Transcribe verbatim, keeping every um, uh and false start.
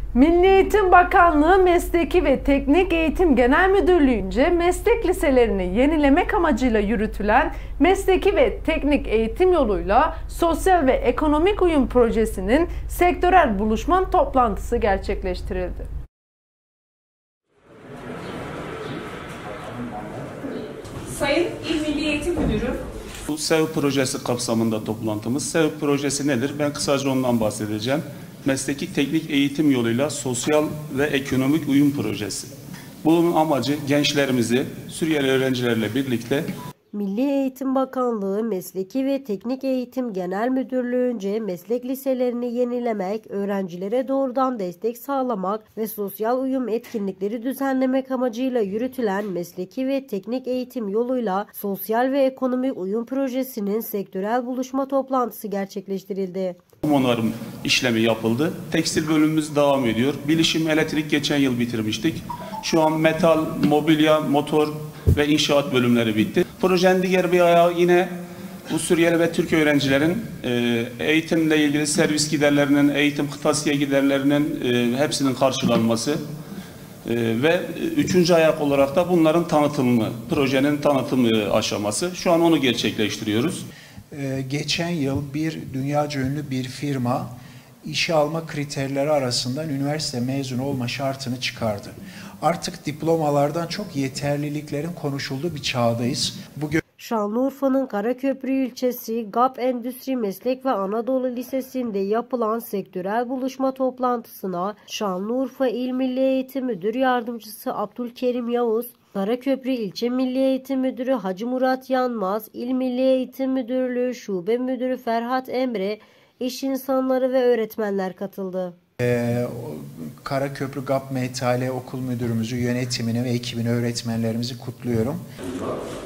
Milli Eğitim Bakanlığı Mesleki ve Teknik Eğitim Genel Müdürlüğü'nce meslek liselerini yenilemek amacıyla yürütülen mesleki ve teknik eğitim yoluyla sosyal ve ekonomik uyum projesinin sektörel buluşma toplantısı gerçekleştirildi. Sayın İl Milli Eğitim Müdürü. Bu S E V projesi kapsamında toplantımız. S E V projesi nedir? Ben kısaca ondan bahsedeceğim. Mesleki teknik eğitim yoluyla sosyal ve ekonomik uyum projesi. Bunun amacı gençlerimizi Suriyeli öğrencilerle birlikte Milli Eğitim Bakanlığı Mesleki ve Teknik Eğitim Genel Müdürlüğü'nce meslek liselerini yenilemek, öğrencilere doğrudan destek sağlamak ve sosyal uyum etkinlikleri düzenlemek amacıyla yürütülen mesleki ve teknik eğitim yoluyla sosyal ve ekonomik uyum projesinin sektörel buluşma toplantısı gerçekleştirildi. onarım işlemi yapıldı. Tekstil bölümümüz devam ediyor. Bilişim, elektrik geçen yıl bitirmiştik. Şu an metal, mobilya, motor ve inşaat bölümleri bitti. Projenin diğer bir ayağı yine bu Suriyeli ve Türk öğrencilerin e, eğitimle ilgili servis giderlerinin, eğitim kırtasiye giderlerinin e, hepsinin karşılanması. E, ve üçüncü ayak olarak da bunların tanıtımı, projenin tanıtımı aşaması. Şu an onu gerçekleştiriyoruz. Ee, geçen yıl bir dünyaca ünlü bir firma işe alma kriterleri arasından üniversite mezunu olma şartını çıkardı. Artık diplomalardan çok yeterliliklerin konuşulduğu bir çağdayız. Bugün Şanlıurfa'nın Karaköprü ilçesi G A P Endüstri Meslek ve Anadolu Lisesi'nde yapılan sektörel buluşma toplantısına Şanlıurfa İl Milli Eğitim Müdür Yardımcısı Abdülkerim Yavuz, Karaköprü İlçe Milli Eğitim Müdürü Hacı Murat Yanmaz, İl Milli Eğitim Müdürlüğü Şube Müdürü Ferhat Emre, iş insanları ve öğretmenler katıldı. Ee, Karaköprü G A P M T L Okul Müdürümüzü, yönetimini ve ekibini, öğretmenlerimizi kutluyorum.